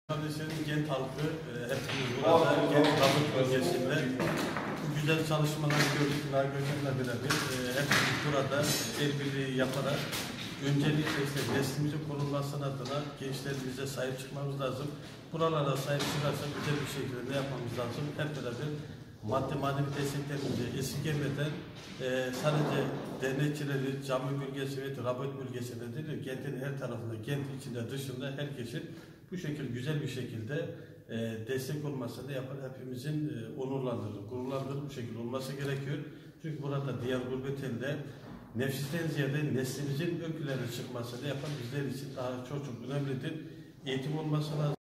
Kardeşlerim, Gent halkı, hepimiz burada, Gent Davut bölgesinde bu güzel çalışmaları gördük, Nargözler'le beraber hepimiz burada el birliği yaparak öncelikle neslimizi korunması adına gençlerimize sahip çıkmamız lazım. Buralara sahip çıkarsak güzel bir şekilde ne yapmamız lazım? Hep beraber maddi manevi desteklerimizi esirgemeden sadece dernekçileri, cami bölgesi ve rabıt bölgesinde değil, Gent'in her tarafında, Gent içinde dışında herkesin bu şekilde güzel bir şekilde destek olmasını yapan hepimizin onurlandırdığı, gururlandırdığı bir şekilde olması gerekiyor. Çünkü burada diğer gurbet elde nefsisten ziyade neslimizin ön plana çıkmasını yapan bizler için daha çok önemlidir. Eğitim olması lazım.